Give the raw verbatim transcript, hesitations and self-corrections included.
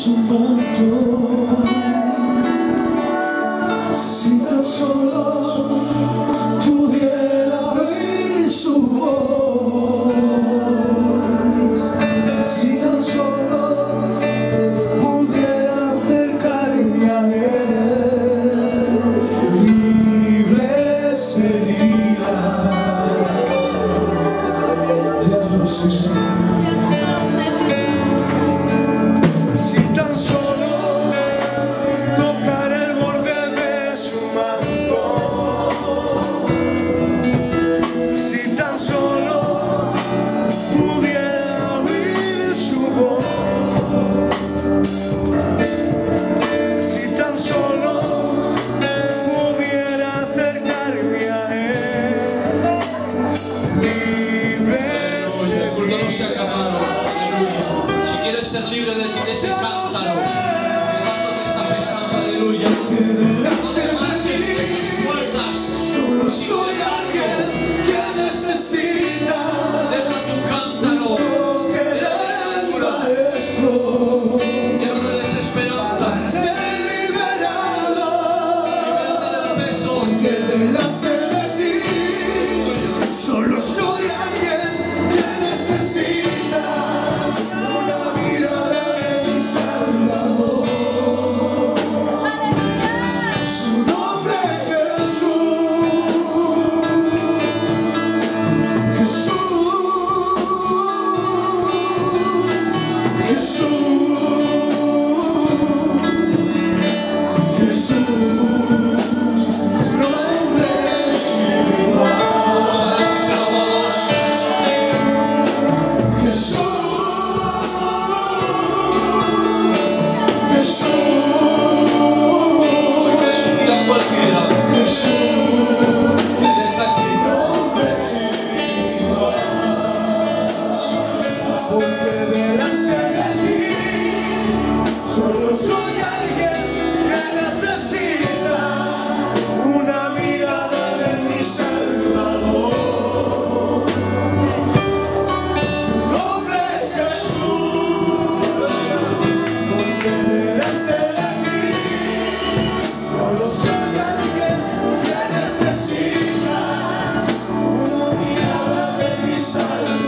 su manto. Si tan solo pudiera oír su voz, si tan solo pudiera acercarme a él, libre sería. Ya lo sé. Se ha acabado, aleluya. Si quieres ser libre de, de ese cántaro que tanto te está pesando, aleluya. No te marches de esas puertas. Solo soy alguien que necesita. Deja tu cántaro. Que el maestro. Lleno de desesperanza. Ser liberado. Libérate del peso. Porque delante de ti solo soy alguien que necesita una mirada de mi Salvador. Su nombre es Jesús. Jesús. Jesús. Jesús. Salvador.